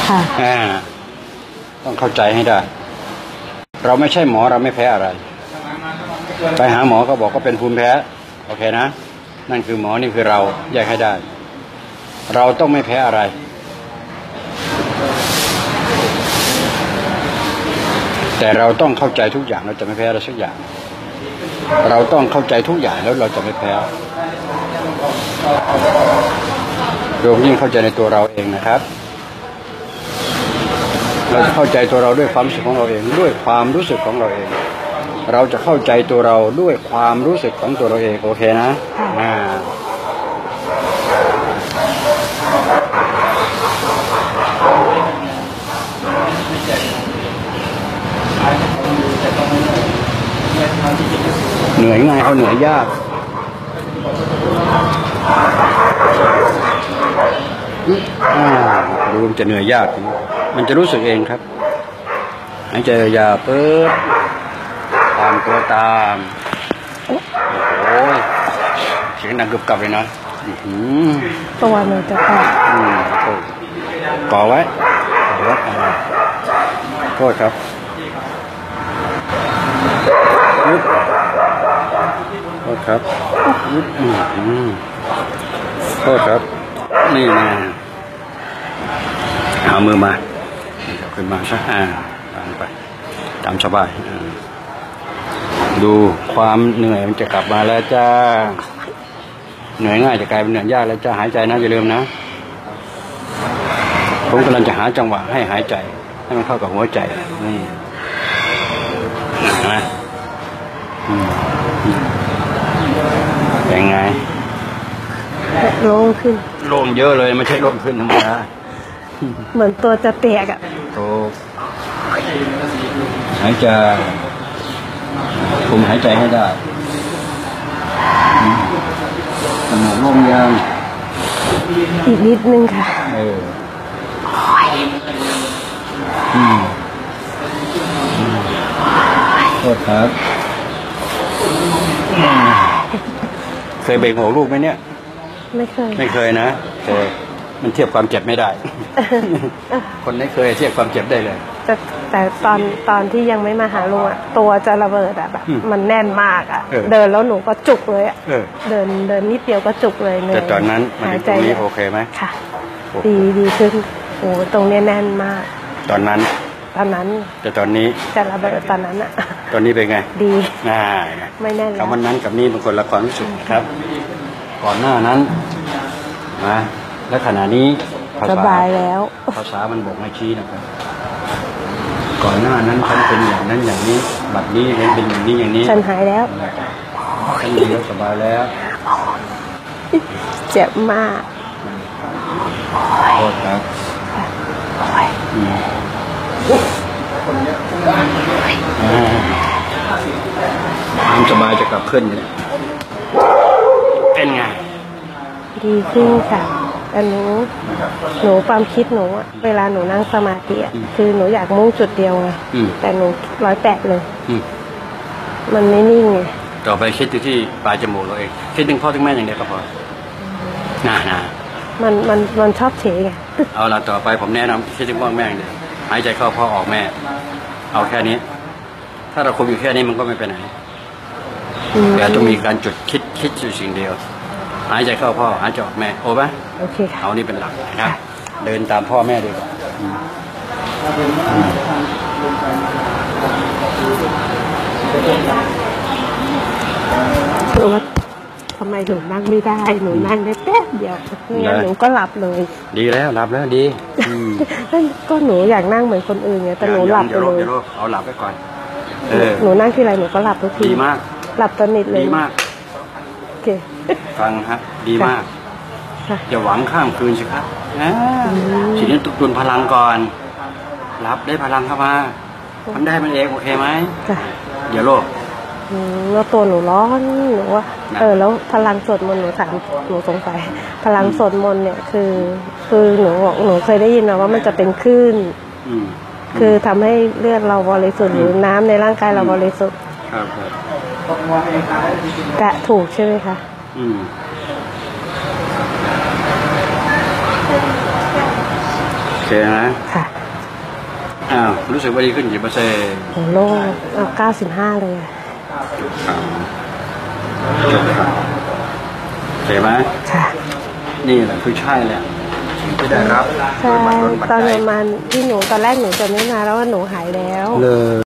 ค่ะต้องเข้าใจให้ได้เราไม่ใช่หมอเราไม่แพ้อะไรไปหาหมอก็บอกก็เป็นภูมิแพ้โอเคนะนั่นคือหมอนี่คือเราแยกให้ได้เราต้องไม่แพ้อะไรแต่เราต้องเข้าใจทุกอย่างเราจะไม่แพ้อะไรสักอย่างเราต้องเข้าใจทุกอย่างแล้วเราจะไม่แพ้โดยยิ่งเข้าใจในตัวเราเองนะครับเราจะเข้าใจตัวเราด้วยความรู้สึกของเราเองด้วยความรู้สึกของเราเองเราจะเข้าใจตัวเราด้วยความรู้สึกของตัวเราเองโอเคนะเหนื่อยง่ายเอาเหนื่อยยากดูมันจะเหนื่อยยากมันจะรู้สึกเองครับหายใจยาวเปิดตามตัวตามโอ้โหเสียงดังกึบกับเลยนะตัวหนูจะก่อไว้โทษครับโทษครับโทษครับนี่นะเอามือมาขึ้นมาซะตามไปตามสบายดูความเหนื่อยมันจะกลับมาแล้วจ้าเหนื่อยง่ายจะกลายเป็นเหนื่อยยากแล้วจ้าหายใจนะอย่าลืมนะผมกำลังจะหาจังหวะให้หายใจให้มันเข้ากับหัวใจนี่นะเป็นไงโล่งขึ้นโล่งเยอะเลยไม่ใช่โล่งขึ้นธรรมดาเหมือนตัวจะแตกอ่ะโตหายใจคุมหายใจให้ได้สมองโล่งยังอีกนิดนึงค่ะโทษครับเคยเบ่งหัวลูกไหมเนี่ยไม่เคยนะแต่มันเทียบความเจ็บไม่ได้คนไม่เคยเทียบความเจ็บได้เลยแต่ตอนที่ยังไม่มาหาลุงอ่ะตัวจะระเบิดอ่ะแบบมันแน่นมากอ่ะเดินแล้วหนูก็จุกเลยอ่ะเดินนิดเดียวก็จุกเลยแต่ตอนนั้นมันตรงนี้โอเคไหมค่ะดีขึ้นโอ้ตรงนี้แน่นมากตอนนั้นแต่ตอนนี้จะระเบิดตอนนั้นอ่ะตอนนี้เป็นไงดีไม่แน่นแล้ววันนั้นกับนี่เป็นคนละความรู้สึกครับก่อนหน้านั้นนะและขณะนี้สบายแล้วภาษามันบอกไม่ชี้นะครับก่อนหน้านั้นฉันเป็นอย่างนั้นอย่างนี้บัดนี้เป็นอย่างนี้อย่างนี้ฉันหายแล้วฉันดีแล้วสบายแล้วเจ็บมากโทษครับความสบายจะกลับขึ้นเป็นไงดีขึ้นค่ะแต่หนูความคิดหนูเวลาหนูนั่งสมาธิคือหนูอยากมุ่งจุดเดียวไงแต่หนู108เลยมันไม่นิ่งไงต่อไปคิดที่ปลายจมูกเราเองคิดถึงพ่อถึงแม่อย่างเดียวก็พอมันชอบเฉยไงเอาละต่อไปผมแนะนำคิดถึงพ่อแม่อย่างเดียวหายใจเข้าพ่อออกแม่เอาแค่นี้ถ้าเราคุมอยู่แค่นี้มันก็ไม่ไปไหนแต่ต้องมีการจุดคิดอยู่สิ่งเดียวหายใจเข้าพ่อหายใจออกแม่โอ้ปะโอเคค่ะเอานี่เป็นหลักนะครับเดินตามพ่อแม่ดีกว่าคือว่าทำไมหนูนั่งไม่ได้หนูนั่งได้แป๊บเดียวงั้นหนูก็หลับเลยดีแล้วหลับแล้วดีก็หนูอยากนั่งเหมือนคนอื่นไงแต่หนูหลับเลยเอาหลับไปก่อนหนูนั่งทีไรหนูก็หลับทุกทีดีมากหลับตนิดเลยดีมากโอเคฟังครับดีมากอย่าหวังข้ามคืนสิครับทีนี้ตุนพลังก่อนรับได้พลังเข้ามาทำได้มันเองโอเคไหมอย่าโลภแล้วตัวหนูร้อนหนูว่าแล้วพลังสวดมนต์หนูสงสัยพลังสวดมนต์เนี่ยคือหนูเคยได้ยินมาว่ามันจะเป็นคลื่นคือทำให้เลือดเราบริสุทธิ์หรือน้ำในร่างกายเราบริสุทธิ์กะถูกใช่ไหมคะเคนะค่ะอ้าวรู้สึกว่าดีขึ้นกี่เปอร์เซ็นต์โหโล่งเอา95เลยอะจบข่าวโอเคไหมค่ะนี่แหละคือใช่แหละสิ่งที่ได้รับใช่โดยบัตรลดบัตรตอนใจประมาณที่หนูตอนแรกหนูจะไม่มาแล้วว่าหนูหายแล้วเลย